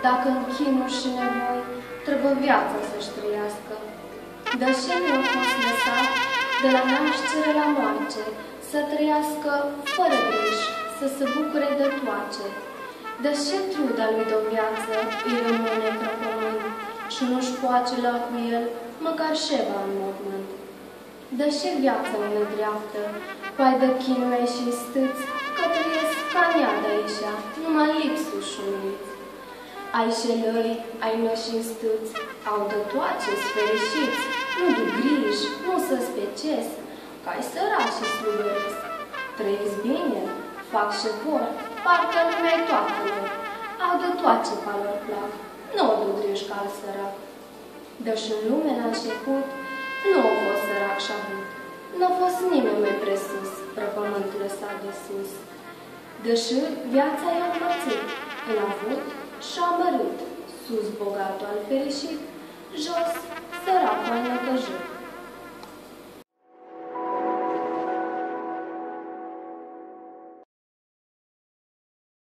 dacă în chinuri și nevoi trebuie viața să-și trăiască. Deși nu a fost lăsat de la naștere la moarte, să trăiască fără greș, să se bucure de toace. Deși truda lui de-o viață îi rămâne pe pământ și nu-și poate lua cu el măcar șeva în mormânt. Deși viața o nedreaptă, coai de chinuie și stâți, că trăiesc ca nead aici, numai lipsuși și uniți. Ai șelăi, ai noși stâți, au de toace-s fericiți, nu du griji, nu să speciesc, că ai sărași și slugăresc. Trăiți bine, fac și vor, parcă lumea-i toată lor, au de toace ca lor plac, nu o du griji ca al sărac. Deși în lume la început, nu a fost sărac și avut, n-a fost nimeni mai presus, pe pământul lăsat de sus. Deși viața i-a împărțit, în avut și-a mărut, sus bogatul al fericit, jos săracul al necăjit.